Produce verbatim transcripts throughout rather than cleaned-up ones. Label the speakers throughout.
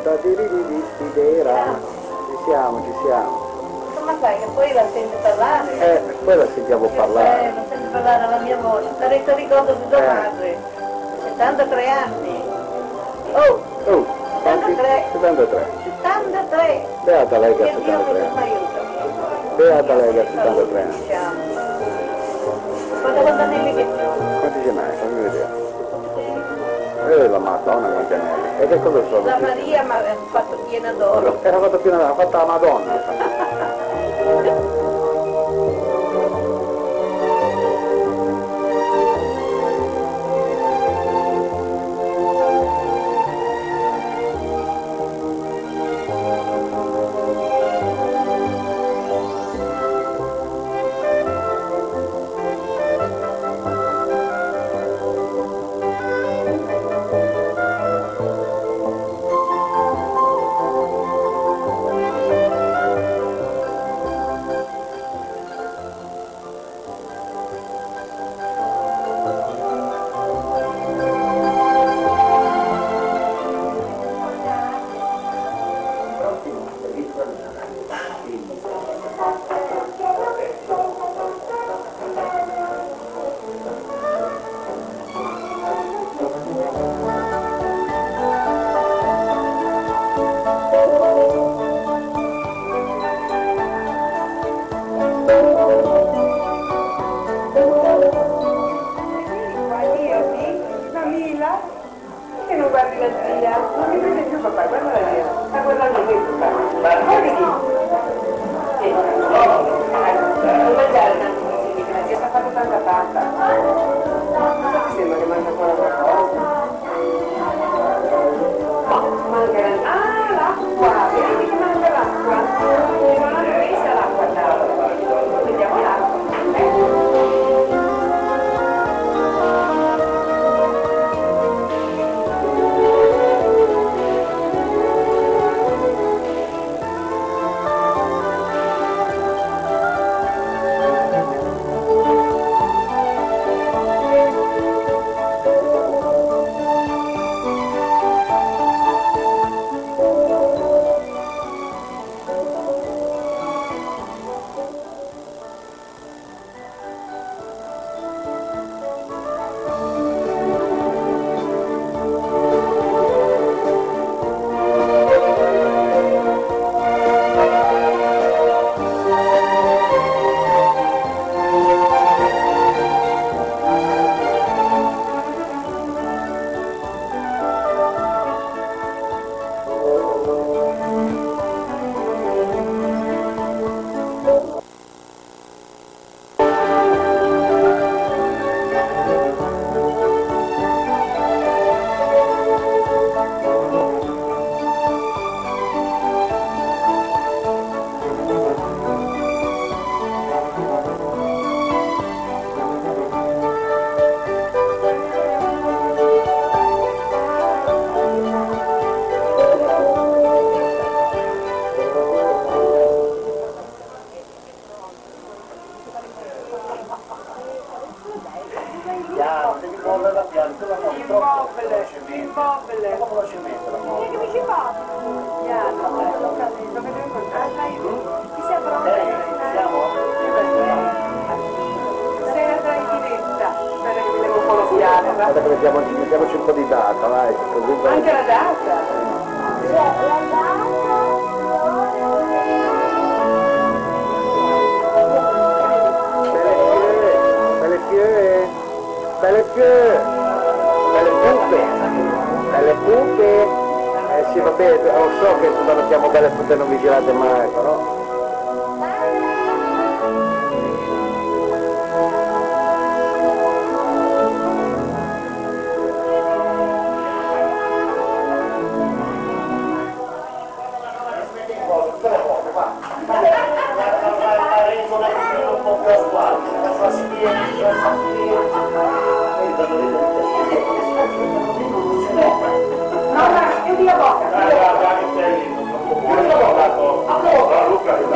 Speaker 1: sta di di di di stidera. Ci siamo, ci siamo.
Speaker 2: Ma sai che poi la senti parlare?
Speaker 1: Eh, poi la sentiamo parlare.
Speaker 2: Eh, la senti parlare alla mia voce. Sarei ti ricordo di tua
Speaker 1: Eh.
Speaker 2: madre. settantatré anni. Oh,
Speaker 1: Oh,
Speaker 2: settantatré.
Speaker 1: settantatré.
Speaker 2: settantatré.
Speaker 1: Beata lei che ha
Speaker 2: Che Dio mi
Speaker 1: settantatré anni.
Speaker 2: aiuta.
Speaker 1: Beata lei che ha settantatré anni.
Speaker 2: Diciamo. Quanti campanelli che
Speaker 1: Quanti ce n'hai? Fammi vedere. Eh, la Madonna quanti anelli. E che cosa sono?
Speaker 2: la Maria mi ha fatto piena d'oro.
Speaker 1: Era fatta piena, l'ha fatta la Madonna.
Speaker 2: Che non guardi la zia? Non mi vede più papà, guarda la zia. Sta guardando questo papà. Guardi lì. Sì. Non mangiare tanto così, che la zia sta fatto tanta pasta. Non ti sembra che mangia ancora qualcosa? No, manca la... Ah, l'acqua! Vedi che manca l'acqua? E non l'hanno messa l'acqua a tavola. Vediamo l'acqua. Immobile. Come lo ci mette la moto? Che mi ci fa? Piano, l'ho capito, che devo incontrare. Chi si appronta? Siamo? Sei la trainetta. Aspetta che mi devo un po' lo piano.
Speaker 1: Guarda che mettiamo, mettiamoci un po' di data, vai. Così vai.
Speaker 2: Anche la data?
Speaker 3: Cioè, la data...
Speaker 1: Belle fiere, belle fiere, belle pupe, belle pupe. Eh sì, vabbè, lo so che quando chiamo belle pupe non vi girate mai, però...
Speaker 2: No, no, chiudi la bocca.
Speaker 4: Guarda, guarda, chiudi la bocca. Luca,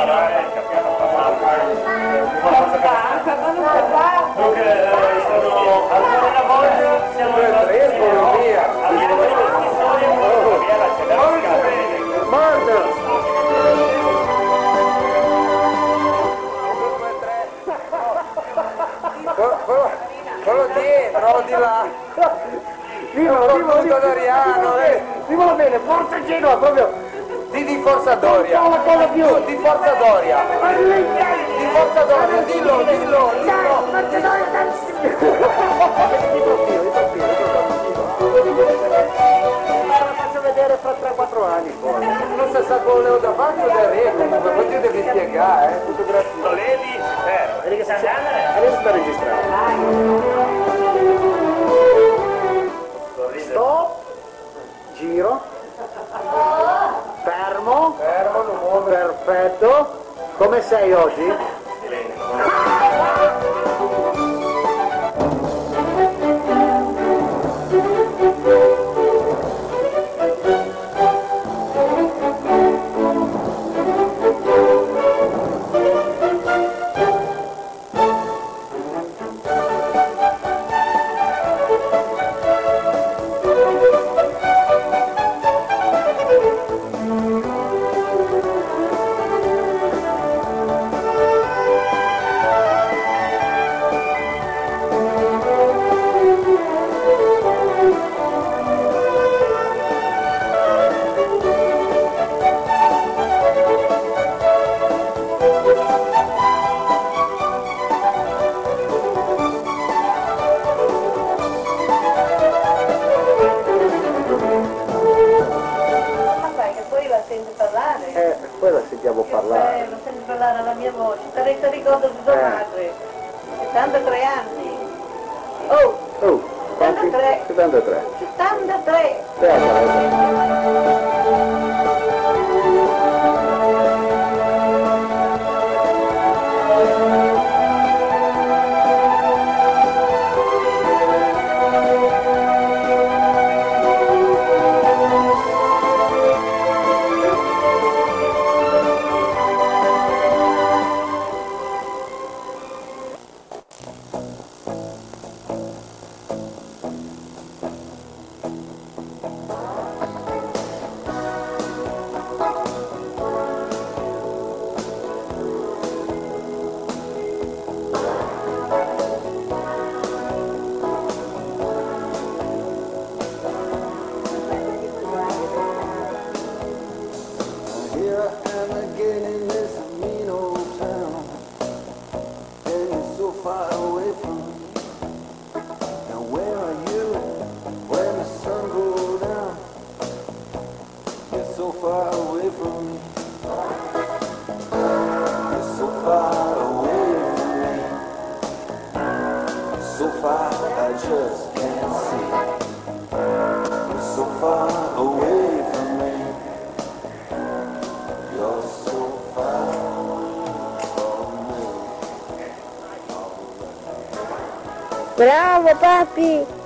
Speaker 4: Dunque, sono ancora una volta, siamo in via.
Speaker 1: Quello dietro, di là.
Speaker 5: Vivo, vivo, vivo,
Speaker 1: Doriano, eh.
Speaker 5: vivo bene, forza Genoa, proprio.
Speaker 1: Di di Forza Doria.
Speaker 5: Non la cosa più.
Speaker 1: Tu, di Forza Doria. Di Forza Doria, dillo, dillo, dillo.
Speaker 5: Di profilo, di profilo, di profilo. La faccio vedere fra tre quattro anni poi.
Speaker 1: Non si sa con Leo da faccio del re, comunque, poi ti devi spiegare, eh.
Speaker 4: Fotografia. Lady, fermo. Vedi che sta andando?
Speaker 5: Adesso sta registrando. Stop, giro, fermo,
Speaker 1: Fermo, non muove.
Speaker 5: perfetto. Come sei oggi? Eh, poi la sentiamo parlare.
Speaker 2: Eh, lo sento parlare alla mia voce. Te ti ricordo di tua
Speaker 5: Eh.
Speaker 2: madre. settantatré anni. Oh,
Speaker 5: Oh, quanti?
Speaker 2: settantatré.
Speaker 5: settantatré.
Speaker 2: settantatré.
Speaker 5: Stai a casa.
Speaker 6: Here I am again in this mean old town, and you're so far away from me. Now where are you when the sun goes down? You're so far away from me. You're so far away from me. So far I just can't see. You're so far away from me. You're so far from me.
Speaker 3: Bravo papi!